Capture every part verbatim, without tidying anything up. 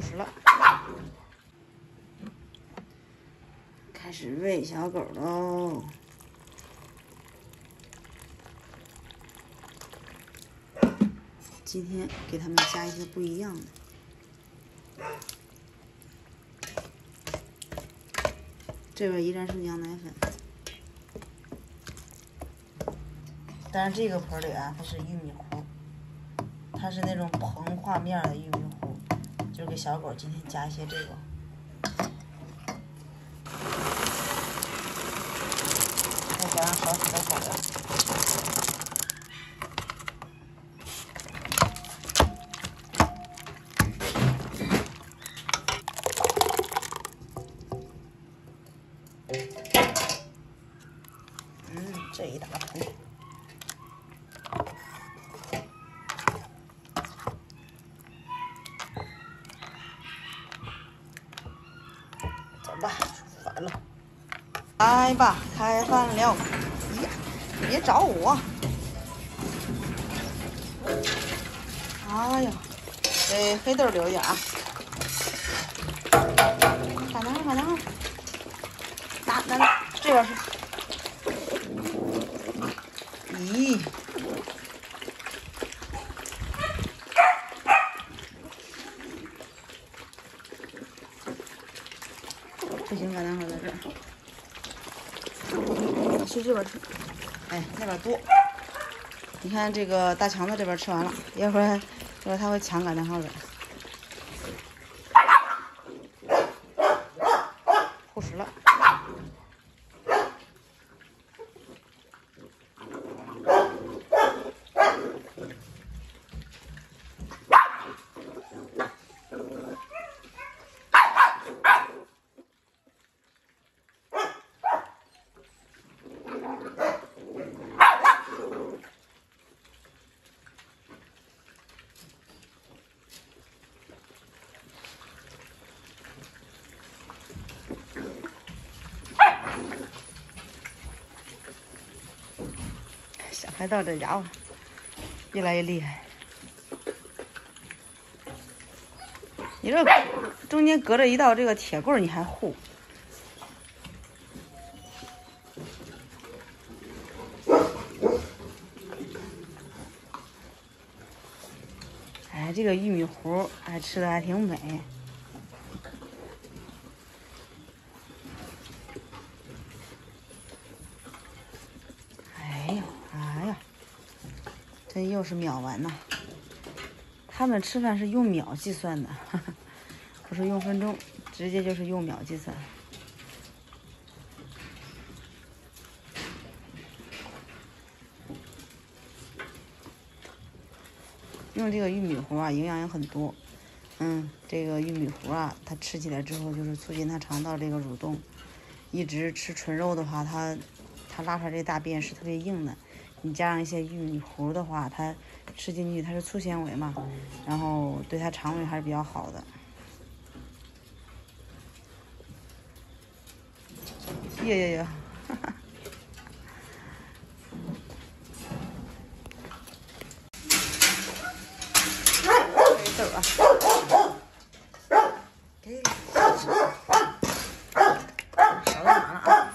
食了。开始喂小狗喽。今天给它们加一些不一样的。这边依然是羊奶粉，但是这个盆里啊，它是玉米糊，它是那种膨化面的玉米糊，就给小狗今天加一些这个。再加上少许的佐料。嗯，这一大盆。走吧，出饭了。来吧，开饭了。呀，别找我！哎呀，给黑豆留一点啊。快拿快拿！拿拿拿，这边是。咦，不行，干蛋黄在这儿，去这边吃。哎，那边多。你看这个大强子这边吃完了，一会儿一会儿他会抢干蛋黄软。护食了。小海盗这家伙越来越厉害，你这中间隔着一道这个铁棍，你还护？哎，这个玉米糊哎吃的还挺美。哎呀，哎呀，这又是秒完呐！他们吃饭是用秒计算的，呵呵，不是用分钟，直接就是用秒计算。用这个玉米糊啊，营养也很多。嗯，这个玉米糊啊，它吃起来之后就是促进它肠道这个蠕动。一直吃纯肉的话，它它拉出来这大便是特别硬的。你加上一些玉米糊的话，它吃进去它是粗纤维嘛，然后对它肠胃还是比较好的。呀呀呀！哈哈。黑豆啊，给少了哪了啊？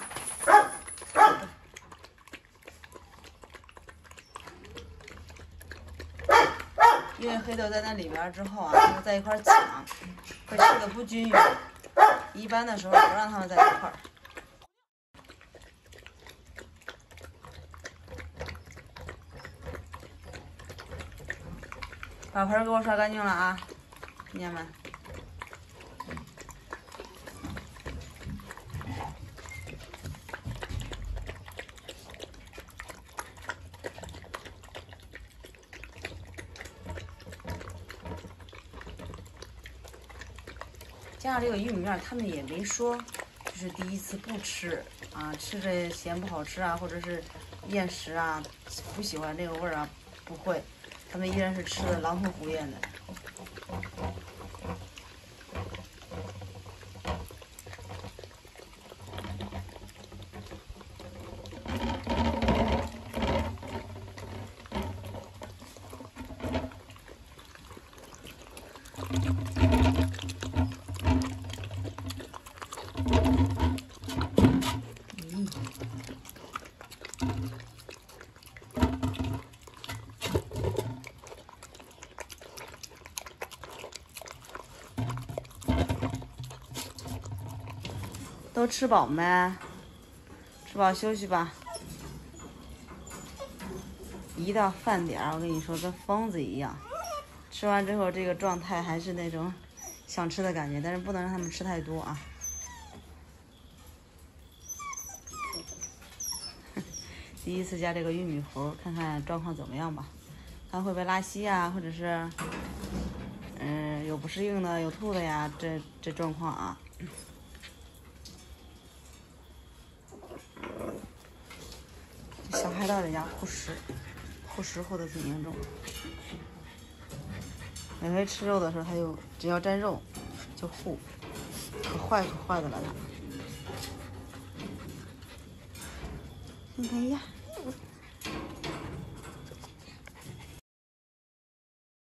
因为黑豆在那里边之后啊，它们在一块抢，会吃的不均匀。一般的时候不让它们在一块儿。把盆给我刷干净了啊，听见没？加上这个玉米面，他们也没说，就是第一次不吃啊，吃着嫌不好吃啊，或者是厌食啊，不喜欢这个味儿啊，不会。他们依然是吃的狼吞虎咽的。 都吃饱没？吃饱休息吧。一到饭点儿，我跟你说跟疯子一样，吃完之后这个状态还是那种想吃的感觉，但是不能让他们吃太多啊。第一次加这个玉米糊，看看状况怎么样吧，看会不会拉稀啊，或者是嗯有不适应的、有吐的呀，这这状况啊。小孩到人家护食，护食护的挺严重。每回吃肉的时候，他就只要沾肉就护，可坏可坏的了他。你看呀。